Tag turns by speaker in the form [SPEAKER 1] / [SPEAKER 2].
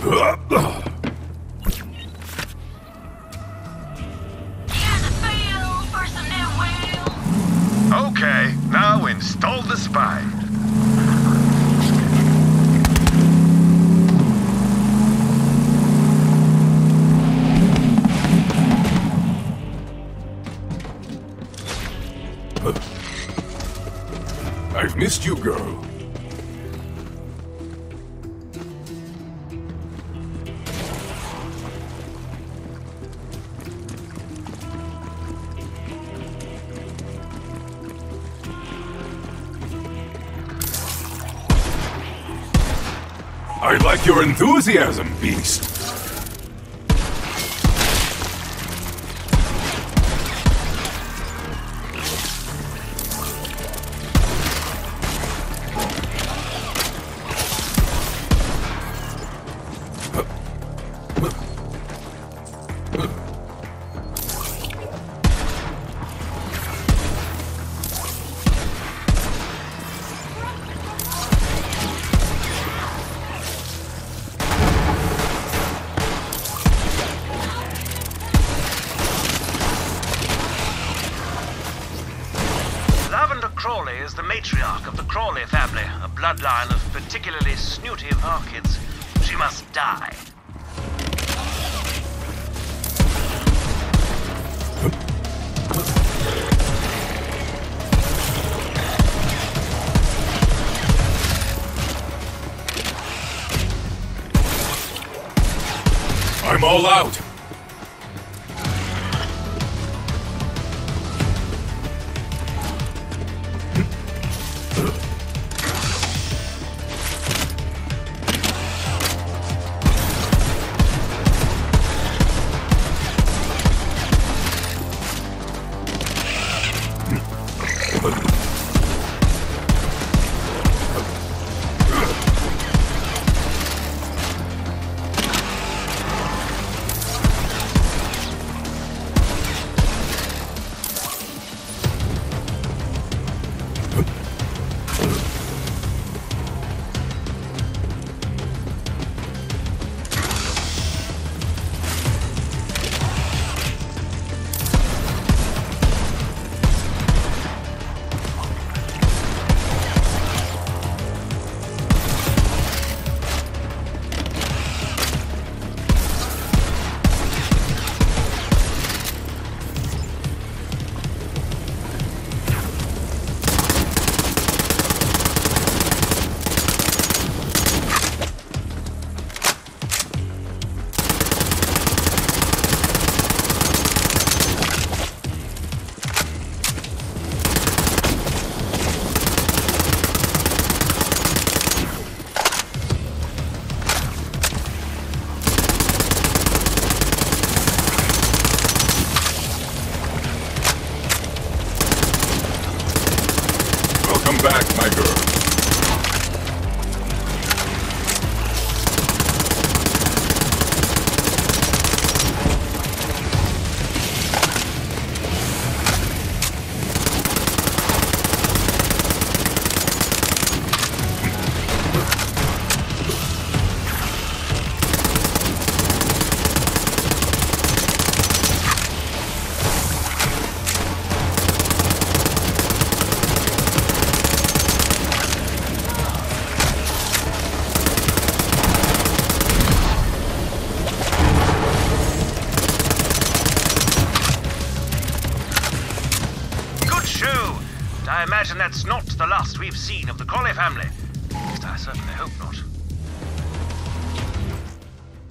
[SPEAKER 1] Okay, now install the spy.
[SPEAKER 2] I've missed you, girl. I like your enthusiasm, beast.
[SPEAKER 3] Crawley is the matriarch of the Crawley family, a bloodline of particularly snooty orchids. She must die.
[SPEAKER 2] I'm all out. Welcome back, my girl.
[SPEAKER 3] I imagine that's not the last we've seen of the Crawley family. At least I certainly hope not.